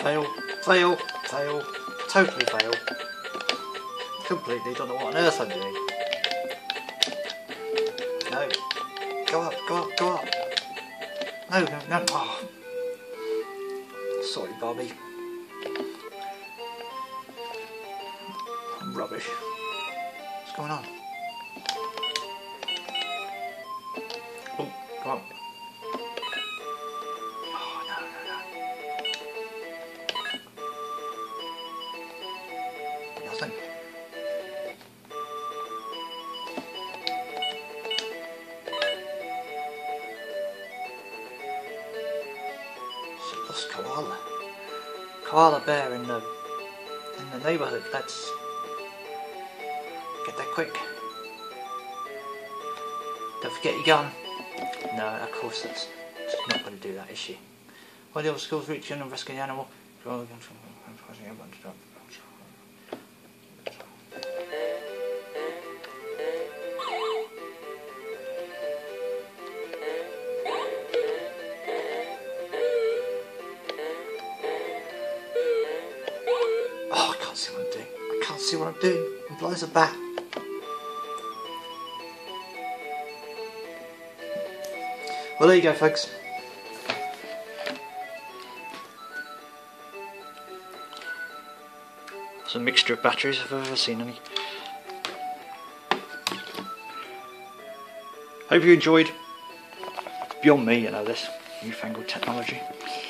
Fail, fail, fail, totally fail. Completely don't know what on earth I'm doing. No. Go up, go up, go up. No, no, no. Oh. Sorry, Barbie. I'm rubbish. What's going on? Oh, go on. Oh, no, no, no. Nothing. She loves koala. Koala bear in the neighbourhood. Let's get that quick. Don't forget your gun. No, of course she's not going to do that, is she? While the obstacles reach and rescue the animal. Oh, I can't see what I'm doing. I can't see what I'm doing. I'm blind as a bat. Well, there you go, folks. It's a mixture of batteries if I've ever seen any. Hope you enjoyed. Beyond me, you know, this newfangled technology.